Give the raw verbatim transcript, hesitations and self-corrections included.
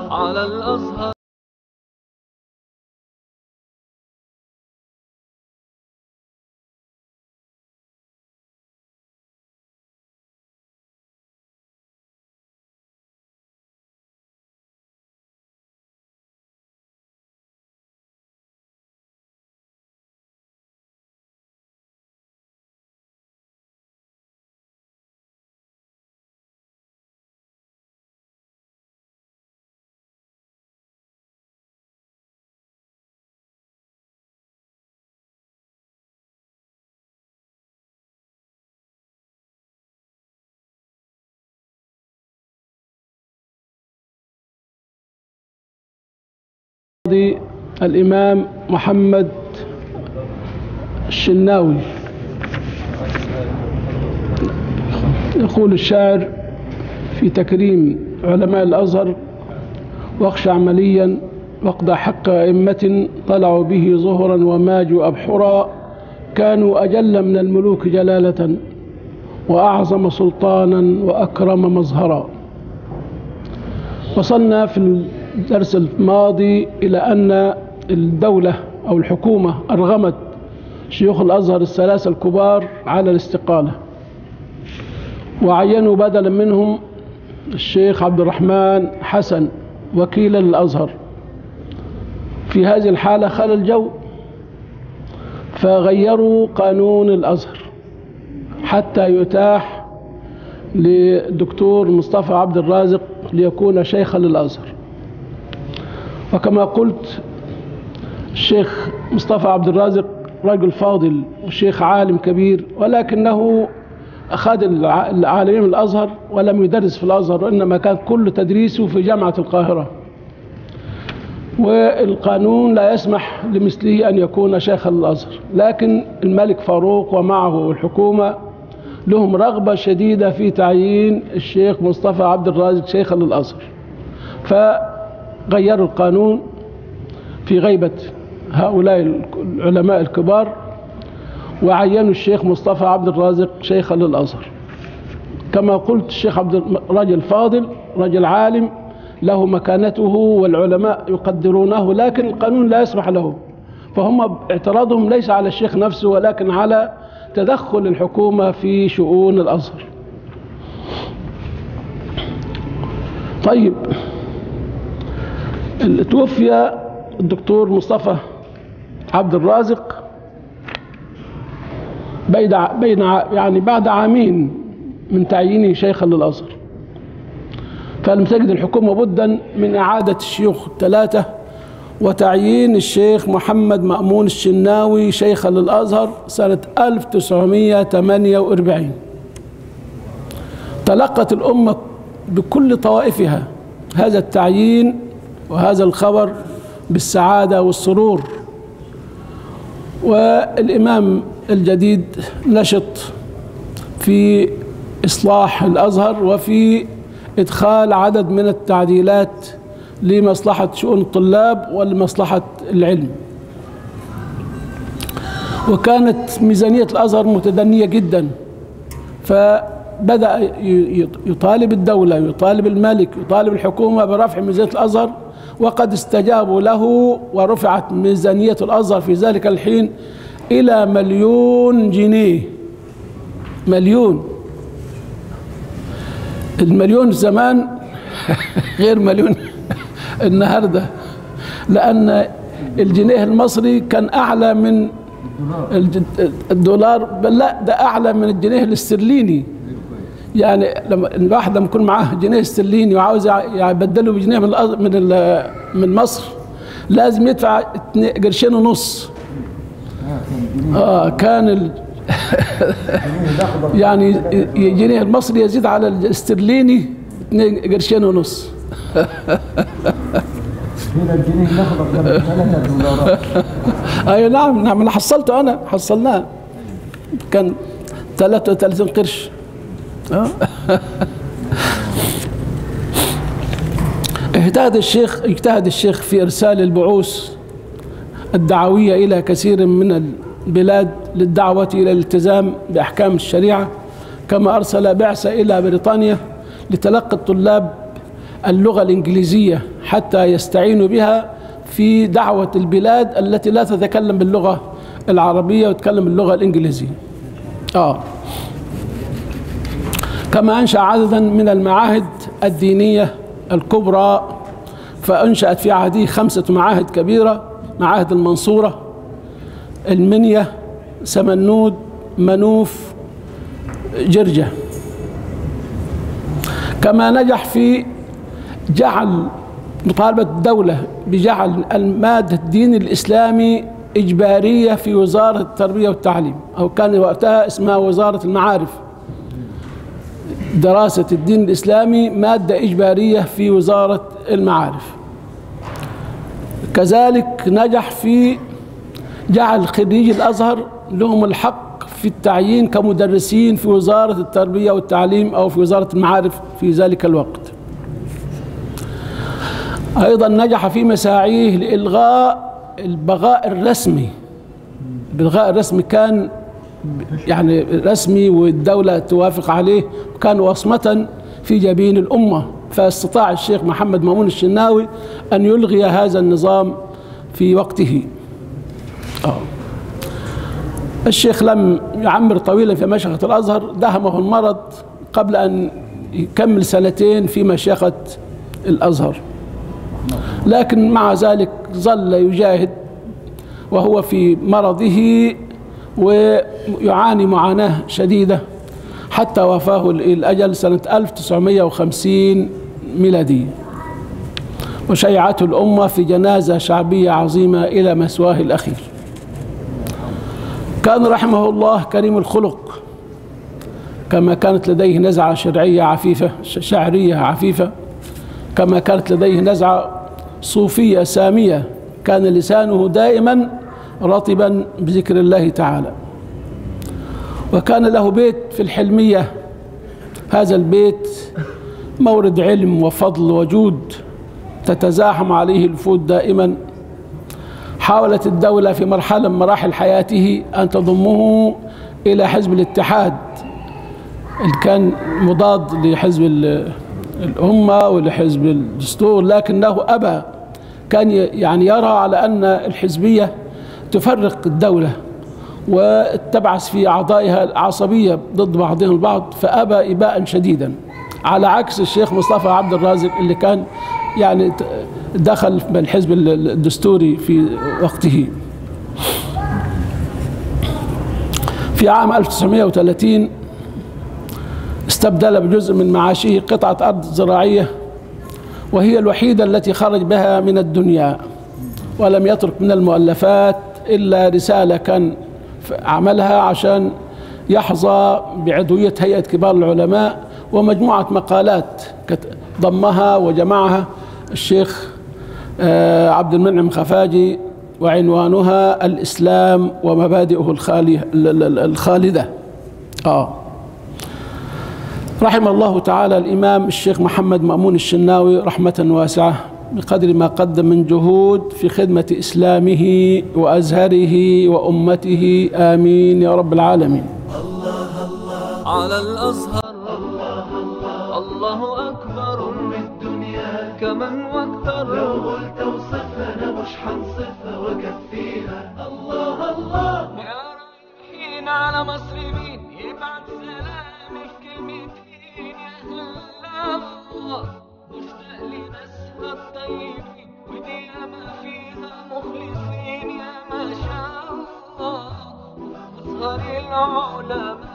على الأزهر. الإمام محمد الشناوي. يقول الشاعر في تكريم علماء الأزهر: واخشى عمليا واقضى حق أئمة طلعوا به ظهرا وماجوا أبحرا، كانوا أجل من الملوك جلالة وأعظم سلطانا وأكرم مظهرا. وصلنا في الدرس الماضي إلى أن الدولة أو الحكومة أرغمت شيوخ الأزهر الثلاثة الكبار على الاستقالة، وعينوا بدلا منهم الشيخ عبد الرحمن حسن وكيلا للأزهر. في هذه الحالة خل الجو، فغيروا قانون الأزهر حتى يتاح للدكتور مصطفى عبد الرازق ليكون شيخا للأزهر. وكما قلت، الشيخ مصطفى عبد الرازق رجل فاضل وشيخ عالم كبير، ولكنه أخذ العالمين من الأزهر ولم يدرس في الأزهر، وإنما كان كل تدريسه في جامعة القاهرة، والقانون لا يسمح لمثله أن يكون شيخا للأزهر. لكن الملك فاروق ومعه الحكومة لهم رغبة شديدة في تعيين الشيخ مصطفى عبد الرازق شيخا للأزهر، فغيروا القانون في غيبة هؤلاء العلماء الكبار، وعينوا الشيخ مصطفى عبد الرازق شيخا للأزهر. كما قلت، الشيخ عبد رجل فاضل، رجل عالم له مكانته والعلماء يقدرونه، لكن القانون لا يسمح له، فهم اعتراضهم ليس على الشيخ نفسه ولكن على تدخل الحكومة في شؤون الأزهر. طيب، توفي الدكتور مصطفى عبد الرازق بين يعني بعد عامين من تعيينه شيخا للأزهر، فلم تجد الحكومة بدا من إعادة الشيوخ الثلاثة وتعيين الشيخ محمد مأمون الشناوي شيخا للأزهر سنة ألف وتسعمائة وثمانية وأربعين. تلقت الأمة بكل طوائفها هذا التعيين وهذا الخبر بالسعادة والسرور، والإمام الجديد نشط في إصلاح الأزهر وفي إدخال عدد من التعديلات لمصلحة شؤون الطلاب ولمصلحة العلم. وكانت ميزانية الأزهر متدنية جدا، فبدأ يطالب الدولة، يطالب الملك، يطالب الحكومة برفع ميزانية الأزهر، وقد استجابوا له ورفعت ميزانية الأزهر في ذلك الحين إلى مليون جنيه. مليون المليون زمان غير مليون النهارده، لأن الجنيه المصري كان أعلى من الدولار، بل لا، ده أعلى من الجنيه الاسترليني. يعني لما الواحد لما يكون معاه جنيه استرليني وعاوز يبدله بجنيه من من من مصر لازم يدفع قرشين ونص. اه كان ال يعني الجنيه المصري يزيد على الاسترليني اثنين قرشين ونص. هنا الجنيه الاخضر كان ثلاثة دولارات. اي نعم نعم، انا حصلته، انا حصلناه كان ثلاثة وثلاثين قرش. اجتهد الشيخ اجتهد الشيخ في ارسال البعوث الدعوية الى كثير من البلاد للدعوة الى الالتزام باحكام الشريعة، كما ارسل بعثة الى بريطانيا لتلقي الطلاب اللغة الإنجليزية حتى يستعينوا بها في دعوة البلاد التي لا تتكلم باللغة العربية وتتكلم اللغة الإنجليزية. آه. كما أنشأ عددا من المعاهد الدينية الكبرى، فأنشأت في عهده خمسة معاهد كبيرة: معاهد المنصورة، المنيا، سمنود، منوف، جرجة. كما نجح في جعل مطالبة الدولة بجعل المادة الدين الإسلامي إجبارية في وزارة التربية والتعليم، أو كان وقتها اسمها وزارة المعارف. دراسة الدين الإسلامي مادة إجبارية في وزارة المعارف. كذلك نجح في جعل خريجي الأزهر لهم الحق في التعيين كمدرسين في وزارة التربية والتعليم أو في وزارة المعارف في ذلك الوقت. أيضا نجح في مساعيه لإلغاء البغاء الرسمي. البغاء الرسمي كان يعني رسمي والدولة توافق عليه، وكان وصمة في جبين الأمة، فاستطاع الشيخ محمد مأمون الشناوي أن يلغي هذا النظام في وقته. أوه. الشيخ لم يعمر طويلا في مشيخة الأزهر، دهمه المرض قبل أن يكمل سنتين في مشيخة الأزهر، لكن مع ذلك ظل يجاهد وهو في مرضه ويعاني معاناة شديدة حتى وفاه الأجل سنة ألف وتسعمائة وخمسين ميلادية، وشيعته الأمة في جنازة شعبية عظيمة إلى مثواه الأخير. كان رحمه الله كريم الخلق، كما كانت لديه نزعة شرعية عفيفة شعرية عفيفة، كما كانت لديه نزعة صوفية سامية، كان لسانه دائما رطبا بذكر الله تعالى. وكان له بيت في الحلمية، هذا البيت مورد علم وفضل وجود تتزاحم عليه الوفود دائما. حاولت الدولة في مرحلة من مراحل حياته أن تضمه إلى حزب الاتحاد اللي كان مضاد لحزب الأمة ولحزب الدستور، لكنه أبى. كان يعني يرى على أن الحزبية تفرق الدولة وتبعث في أعضائها عصبية ضد بعضهم البعض، فأبى إباء شديدا، على عكس الشيخ مصطفى عبد الرازق اللي كان يعني دخل بالحزب الدستوري في وقته. في عام ألف وتسعمائة وثلاثين استبدل بجزء من معاشه قطعة أرض زراعية، وهي الوحيدة التي خرج بها من الدنيا، ولم يترك من المؤلفات إلا رسالة كان عملها عشان يحظى بعضوية هيئة كبار العلماء، ومجموعة مقالات ضمها وجمعها الشيخ عبد المنعم خفاجي، وعنوانها الإسلام ومبادئه الخالدة. آه. رحم الله تعالى الإمام الشيخ محمد مأمون الشناوي رحمة واسعة بقدر ما قدم من جهود في خدمة إسلامه وأزهره وأمته، آمين يا رب العالمين. الله الله على الأزهر، الله الله الله أكبر من الدنيا كمن واكتر. لو قلت اوصفها أنا مش حنصفها وكفيها. الله الله يا رايحين على مصر مين يبعت سلامي في كلمتين يا الله. مشتاق لناسها الطيبين ودي ما فيها مخلصين يا ما شاء الله. أزهر العلماء